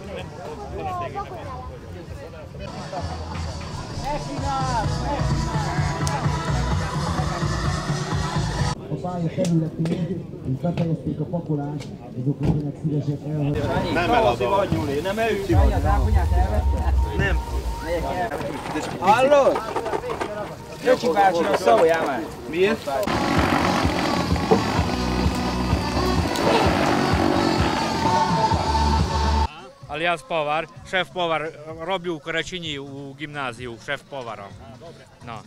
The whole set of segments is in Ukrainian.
A pálya területén, és befejezték a pakolást, azok legyenek szívesek elhagyni. Nem eladom. Vagy, Gyuri, nem elüti vagy. Nem. Hallod? Öcsi bácsinak szóljál már. Miért? Alias Powar, szef Powar, robił Kracini u gimnazjum, szef Powara. No.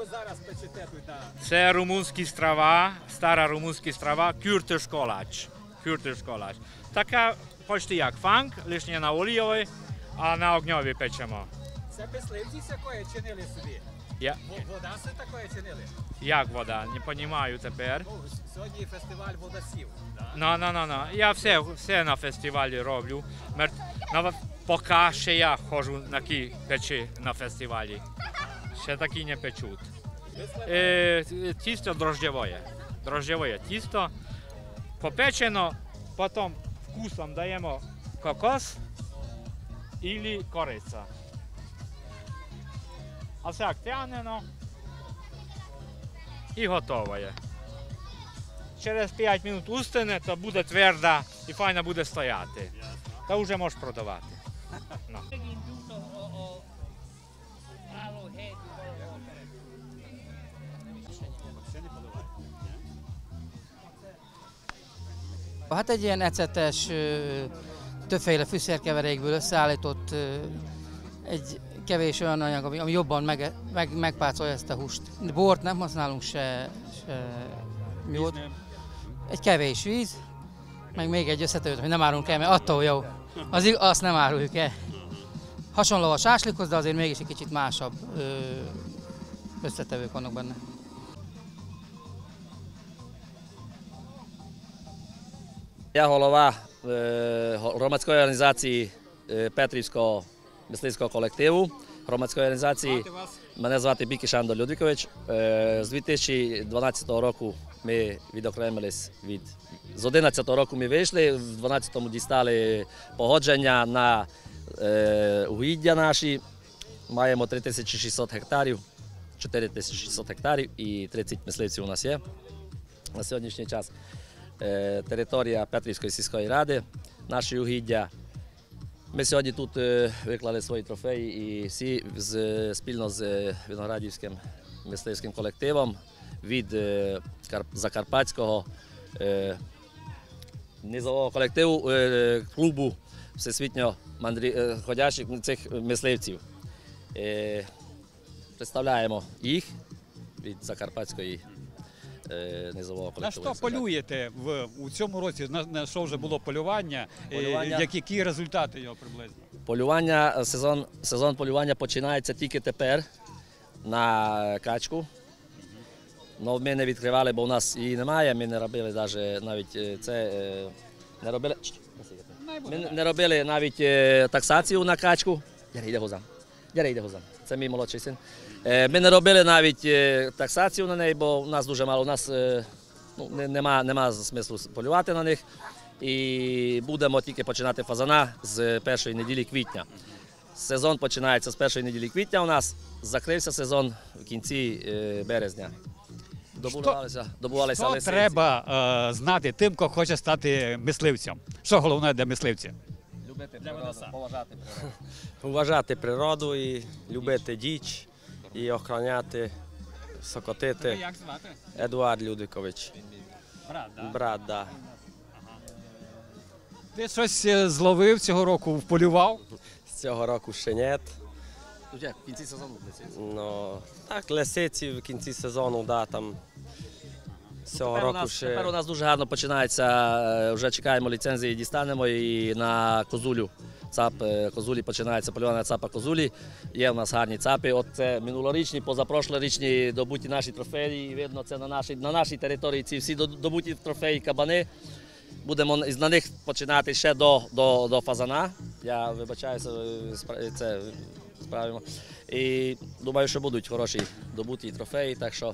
Це румунські страва, стара румунські страва, кюртишколач. Кюртишколач. Така почти як фанк, лише на олійові, а на огньові печемо. Це мисливці такої чинили собі? Вода це такої чинили? Як вода? Не розумію тепер. Сьогодні фестиваль водосів. No. Я все на фестивалі роблю. Поки ще я ходжу на ті печі на фестивалі. Ще такі не печуть. Тісто дрожжеве тісто. Попечено, потім вкусом даємо кокос або кориця. А так тягнено і готове. Через 5 хвилин устине, то буде тверда і файно буде стояти. Та вже можеш продавати. No. Hát egy ilyen ecetes, többféle fűszerkeverékből összeállított egy kevés olyan anyag, ami jobban megpácolja ezt a húst. Bort nem használunk se miót. Egy kevés víz, meg még egy összetevőt, hogy nem árulunk el, mert attól jó. Azt nem áruljuk el. Hasonló a sáslikhoz, de azért mégis egy kicsit másabb összetevők vannak benne. Я голова громадської організації Петрівського мисливського колективу. Громадської організації мене звати Бікіш Андор Людвікович. З 2012 року ми відокремились від... З 2011 року ми вийшли, в 2012-му дістали погодження на угіддя наші. Маємо 3600 гектарів, 4600 гектарів і 30 мисливців у нас є на сьогоднішній час. Територія Петрівської сільської ради, наші угіддя. Ми сьогодні тут виклали свої трофеї і всі спільно з Виноградівським мисливським колективом від Закарпатського низового колективу клубу всесвітньо ходячих цих мисливців. Представляємо їх від Закарпатської низового колективу. На що полюєте у цьому році? На що вже було полювання? Які результати його приблизно? Полювання, сезон полювання починається тільки тепер на качку. Но ми не відкривали, бо у нас її немає, ми не робили навіть це, не робили навіть таксацію на качку. Ярий йде гузан. Це мій молодший син. Ми не робили навіть таксацію на неї, бо у нас дуже мало, у нас нема смислу полювати на них. І будемо тільки починати фазана з першої неділі квітня. Сезон починається з першої неділі квітня у нас, закрився сезон в кінці березня. Добувалися лисиці. Що треба знати тим, хто хоче стати мисливцем? Що головне для мисливця? Любити природу, поважати природу. Уважати природу і любити діч, і охороняти, сокотити. Як звати? Едуард Людвікович. Брат, так? Брат, так. Ти щось зловив цього року, вполював? З цього року ще ні. В кінці сезону лисиці? Ну, так, лисиці в кінці сезону, да, там. Цього року ще... Тепер у нас дуже гарно починається, вже чекаємо ліцензії, дістанемо і на козулю. Козулі починається полювання цапа козулі. Є в нас гарні цапи. От це минулорічні, позапрошлорічні добуті наші трофеї. Видно, це на нашій території ці всі добуті трофеї кабани. Будемо на них починати ще до фазана. Я вибачаюся, це справимо. І думаю, що будуть хороші добуті трофеї. Так що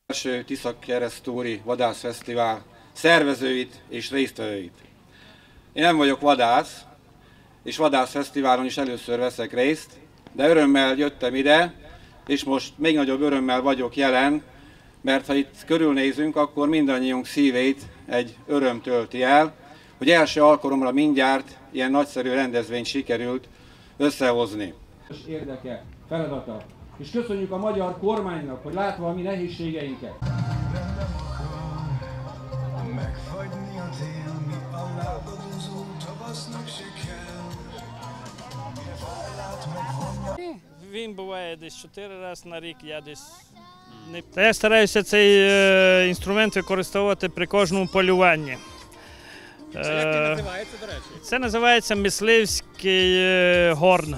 Első Tisza-Keresztúri Vadászfesztivál szervezőit és résztvevőit. Én nem vagyok vadász, és vadászfesztiválon is először veszek részt, de örömmel jöttem ide, és most még nagyobb örömmel vagyok jelen, mert ha itt körülnézünk, akkor mindannyiunk szívét egy öröm tölti el, hogy első alkalomra mindjárt ilyen nagyszerű rendezvényt sikerült összehozni. Érdeke, feladata. És köszönjük a magyar kormánynak, hogy látva a mi nehézségeinket. Він буває десь 4 рази на рік, я десь не... Я стараюся цей інструмент використовувати при кожному полюванні. Як він називається, до речі? Це називається мисливський горн.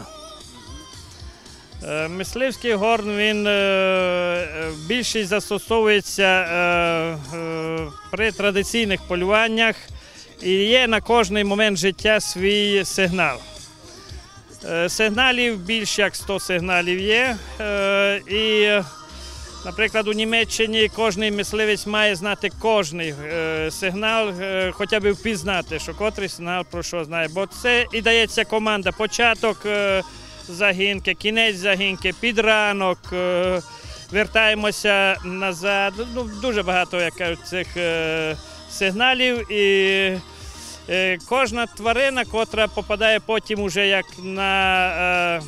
Мисливський горн, він більшість застосовується при традиційних полюваннях і є на кожний момент життя свій сигнал. Сигналів більше як 100 сигналів є. І, наприклад, у Німеччині кожен мисливець має знати кожний сигнал, хоча б впізнати, що котрий сигнал про що знає. Бо це і дається команда, початок загінки, кінець загінки, підранок, вертаємося назад. Ну, дуже багато, як кажуть, цих сигналів. І кожна тварина, котра попадає потім уже як на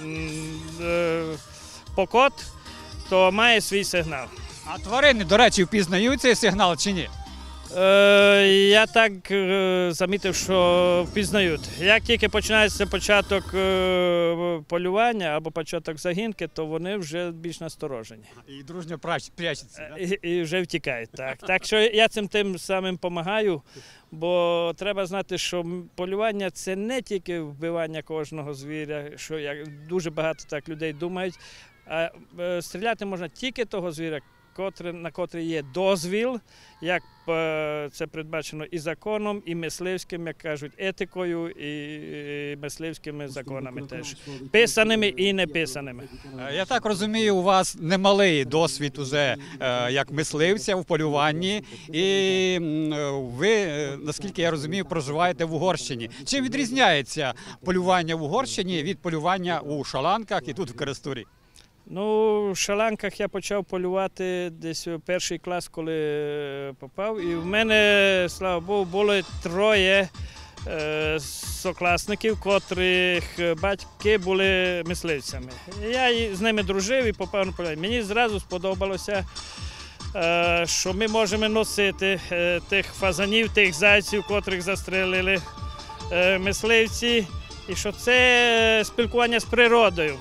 покот, то має свій сигнал. А тварини, до речі, впізнають цей сигнал чи ні? Я так замітив, що впізнають. Як тільки починається початок полювання або початок загінки, то вони вже більш насторожені. І дружньо прячуться, так? І вже втікають, так. Так що я цим тим самим допомагаю, бо треба знати, що полювання – це не тільки вбивання кожного звіря, що дуже багато так людей думають, а стріляти можна тільки того звіря, на котрий є дозвіл, як це передбачено і законом, і мисливським, як кажуть, етикою, і мисливськими законами теж. Писаними і неписаними. Я так розумію, у вас немалий досвід уже як мисливця в полюванні, і ви, наскільки я розумію, проживаєте в Угорщині. Чим відрізняється полювання в Угорщині від полювання у Шаланках і тут в Керестурі? Ну, в Шаланках я почав полювати десь у перший клас, коли попав. І в мене, слава Богу, було 3 сокласників, котрих батьки були мисливцями. Я з ними дружив і попав на полювання. Мені зразу сподобалося, що ми можемо носити тих фазанів, тих зайців, котрих застрелили мисливці, і що це спілкування з природою.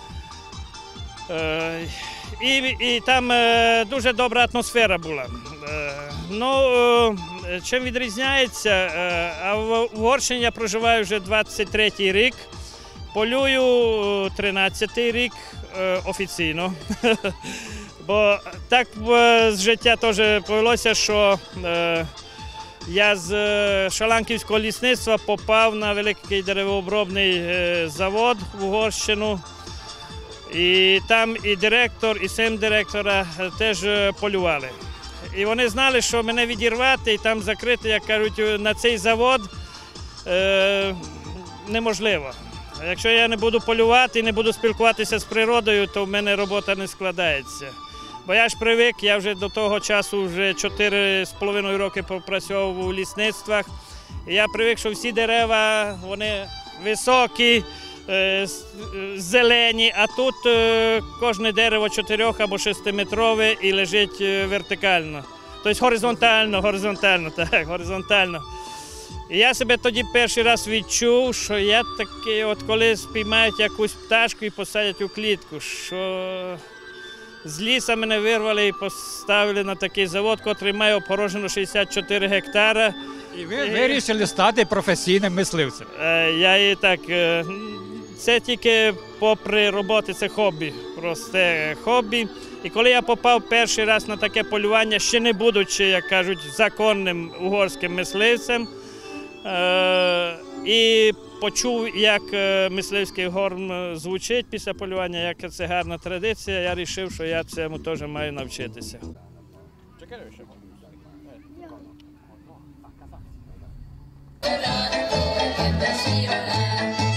І там дуже добра атмосфера була. Ну, чим відрізняється, а в Угорщині я проживаю вже 23-й рік, полюю 13-й рік офіційно. Бо так з життя теж повелося, що я з Шаланківського лісництва попав на великий деревообробний завод в Угорщину. І там і директор, і син директора теж полювали. І вони знали, що мене відірвати і там закрити, як кажуть, на цей завод неможливо. Якщо я не буду полювати і не буду спілкуватися з природою, то в мене робота не складається. Бо я ж привик, я вже до того часу вже 4,5 роки попрацював у лісництвах. І я привик, що всі дерева, вони високі, зелені, а тут кожне дерево 4 або 6-метрове і лежить вертикально. Тобто горизонтально. І я себе тоді перший раз відчув, що я такий, от коли спіймають якусь пташку і посадять у клітку, що з лісу мене вирвали і поставили на такий завод, який має опорожнено 64 гектара. І ви вирішили стати професійним мисливцем? Я і так, це тільки попри роботи, це хобі, просте хобі. І коли я попав перший раз на таке полювання, ще не будучи, як кажуть, законним угорським мисливцем, І почув, як мисливський горн звучить після полювання, як це гарна традиція. Я вирішив, що я цьому теж маю навчитися. Kedves hír a lelk,